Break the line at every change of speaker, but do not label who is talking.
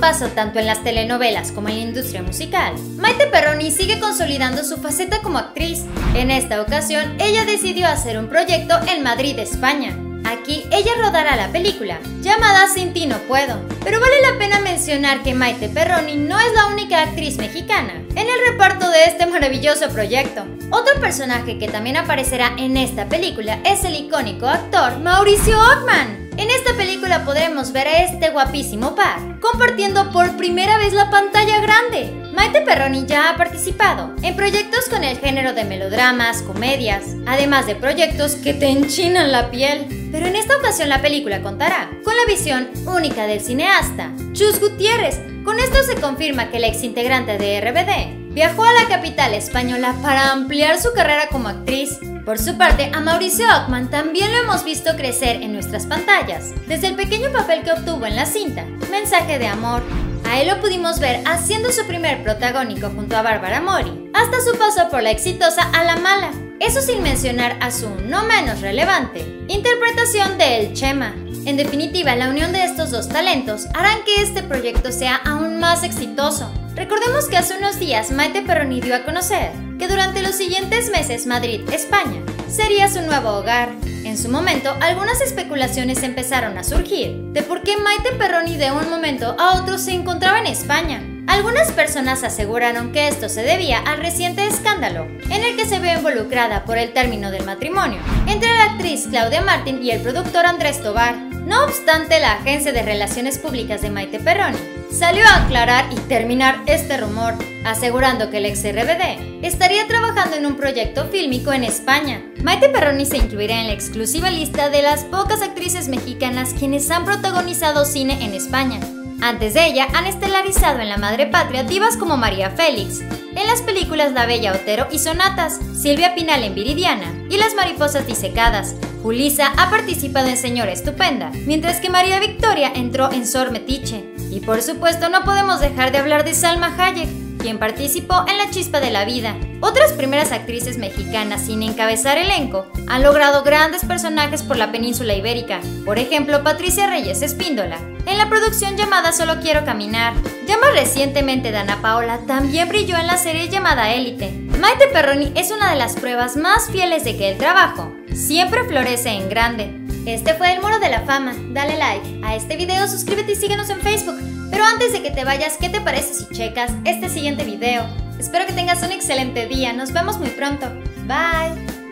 paso tanto en las telenovelas como en la industria musical, Maite Perroni sigue consolidando su faceta como actriz. En esta ocasión, ella decidió hacer un proyecto en Madrid, España. Aquí ella rodará la película, llamada Sin ti no puedo. Pero vale la pena mencionar que Maite Perroni no es la única actriz mexicana en el reparto de este maravilloso proyecto. Otro personaje que también aparecerá en esta película es el icónico actor Mauricio Ockman. En esta película podremos ver a este guapísimo par compartiendo por primera vez la pantalla grande. Maite Perroni ya ha participado en proyectos con el género de melodramas, comedias, además de proyectos que te enchinan la piel. Pero en esta ocasión la película contará con la visión única del cineasta Chus Gutiérrez. Con esto se confirma que la exintegrante de RBD viajó a la capital española para ampliar su carrera como actriz. Por su parte, a Mauricio Ockman también lo hemos visto crecer en nuestras pantallas, desde el pequeño papel que obtuvo en la cinta Mensaje de amor. A él lo pudimos ver haciendo su primer protagónico junto a Bárbara Mori, hasta su paso por la exitosa A la mala. Eso sin mencionar a su no menos relevante interpretación de El Chema. En definitiva, la unión de estos dos talentos harán que este proyecto sea aún más exitoso. Recordemos que hace unos días Maite Perroni dio a conocer que durante los siguientes meses Madrid, España, sería su nuevo hogar. En su momento, algunas especulaciones empezaron a surgir de por qué Maite Perroni de un momento a otro se encontraba en España. Algunas personas aseguraron que esto se debía al reciente escándalo en el que se ve involucrada por el término del matrimonio entre la actriz Claudia Martín y el productor Andrés Tobar. No obstante, la agencia de relaciones públicas de Maite Perroni salió a aclarar y terminar este rumor, asegurando que el ex RBD estaría trabajando en un proyecto fílmico en España. Maite Perroni se incluirá en la exclusiva lista de las pocas actrices mexicanas quienes han protagonizado cine en España. Antes de ella han estelarizado en La Madre Patria divas como María Félix, en las películas La Bella Otero y Sonatas, Silvia Pinal en Viridiana y Las Mariposas Disecadas. Julissa ha participado en Señora Estupenda, mientras que María Victoria entró en Sor Metiche. Y por supuesto no podemos dejar de hablar de Salma Hayek, quien participó en La Chispa de la Vida. Otras primeras actrices mexicanas sin encabezar elenco han logrado grandes personajes por la península ibérica. Por ejemplo, Patricia Reyes Espíndola, en la producción llamada Solo Quiero Caminar. Ya más recientemente, Dana Paola también brilló en la serie llamada Élite. Maite Perroni es una de las pruebas más fieles de que el trabajo siempre florece en grande. Este fue el Muro de la Fama. Dale like a este video, suscríbete y síguenos en Facebook. Pero antes de que te vayas, ¿qué te parece si checas este siguiente video? Espero que tengas un excelente día. Nos vemos muy pronto. Bye.